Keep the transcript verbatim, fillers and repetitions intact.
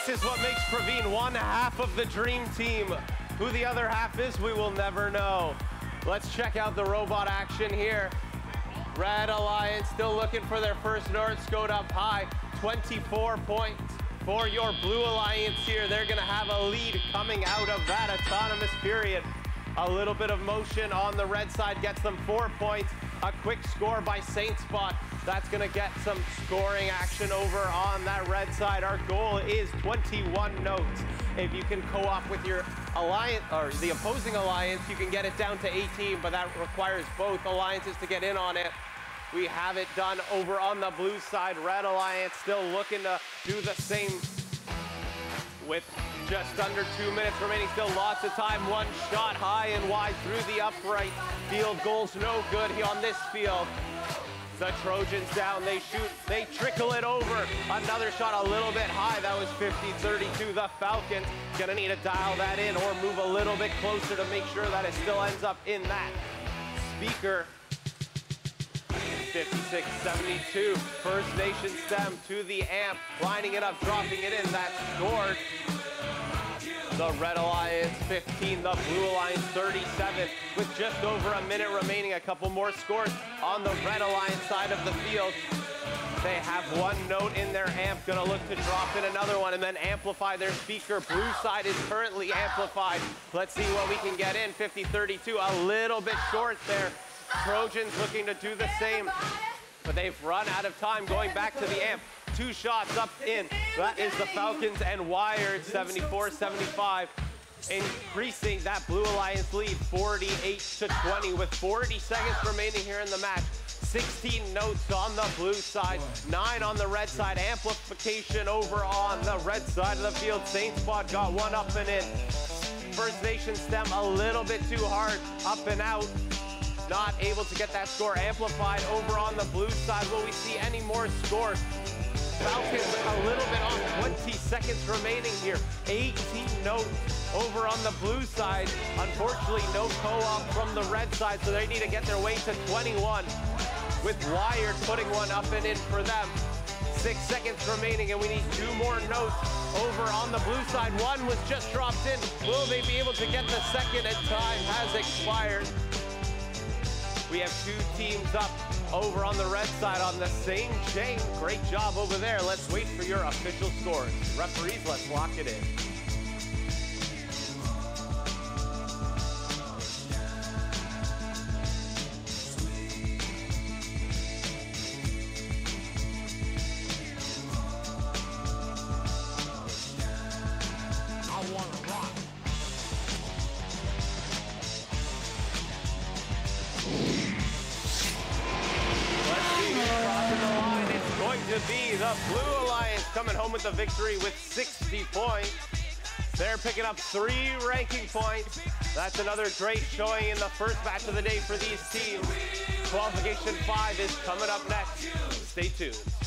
This is what makes Praveen one half of the dream team. Who the other half is, we will never know. Let's check out the robot action here. Red Alliance still looking for their first North Scout up high. twenty-four points for your Blue Alliance here. They're gonna have a lead coming out of that autonomous period. A little bit of motion on the red side gets them four points. A quick score by Saint Spot. That's gonna get some scoring action over on that red side. Our goal is twenty-one notes. If you can co-op with your alliance, or the opposing alliance, you can get it down to eighteen, but that requires both alliances to get in on it. We have it done over on the blue side. Red Alliance still looking to do the same with just under two minutes remaining. Still lots of time. One shot high and wide through the upright. Field goal's no good here on this field. The Trojans down, they shoot, they trickle it over. Another shot a little bit high, that was fifty thirty-two. The Falcons gonna need to dial that in or move a little bit closer to make sure that it still ends up in that speaker. fifty-six seventy-two, First Nation Stem to the amp, lining it up, dropping it in, that's scored. The Red Alliance fifteen, the Blue Alliance thirty-seven, with just over a minute remaining. A couple more scores on the Red Alliance side of the field. They have one note in their amp, gonna look to drop in another one and then amplify their speaker. Blue side is currently amplified. Let's see what we can get in. fifty thirty-two, a little bit short there. Trojans looking to do the same, but they've run out of time going back to the amp. Two shots up in. That is the Falcons and Wired, seventy-four seventy-five. Increasing that Blue Alliance lead, forty-eight to twenty, with forty seconds remaining here in the match. sixteen notes on the blue side, nine on the red side. Amplification over on the red side of the field. Saint Spot got one up and in. First Nation Stem a little bit too hard, up and out. Not able to get that score amplified over on the blue side. Will we see any more scores? Falcons a little bit off, twenty seconds remaining here. eighteen notes over on the blue side. Unfortunately, no co-op from the red side, so they need to get their way to twenty-one. With Wired putting one up and in for them. Six seconds remaining, and we need two more notes over on the blue side. One was just dropped in. Will they be able to get the second, and time has expired? We have two teams up over on the red side on the same chain. Great job over there. Let's wait for your official scores. Referees, let's lock it in. To be the Blue Alliance coming home with the victory with sixty points. They're picking up three ranking points. That's another great showing in the first match of the day for these teams. Qualification five is coming up next. Stay tuned.